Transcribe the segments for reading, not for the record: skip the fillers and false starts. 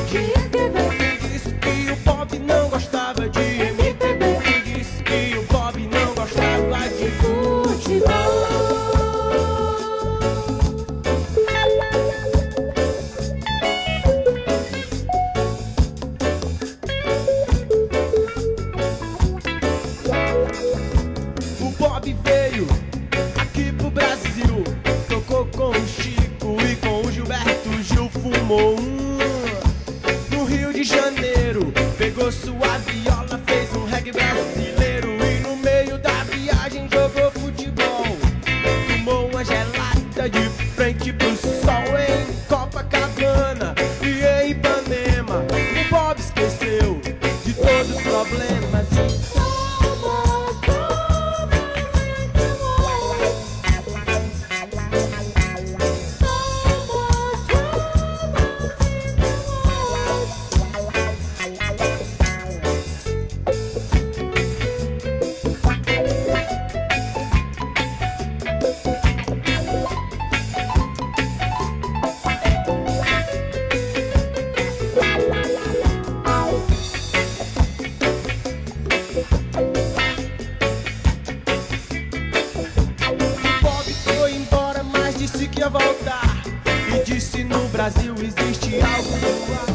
Quem disse que o Bob não gostava de M.P.B? Quem disse que o Bob não gostava de futebol? O Bob veio aqui pro Brasil, tocou com o Chico e com o Gilberto Gil, fumou no Rio de Janeiro, pegou sua viola, fez um reggae brasileiro e no meio da viagem jogou futebol. Tomou uma gelada de frente pro sol em Copacabana e em Ipanema. O Bob esqueceu de todos os problemas e disse que ia voltar e disse no Brasil existe algo no ar.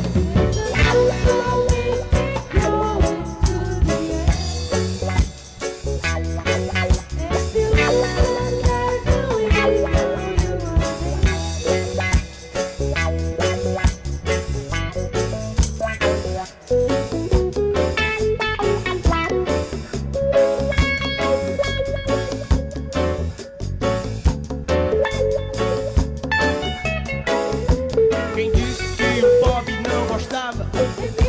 Quem disse que o Bob não gostava?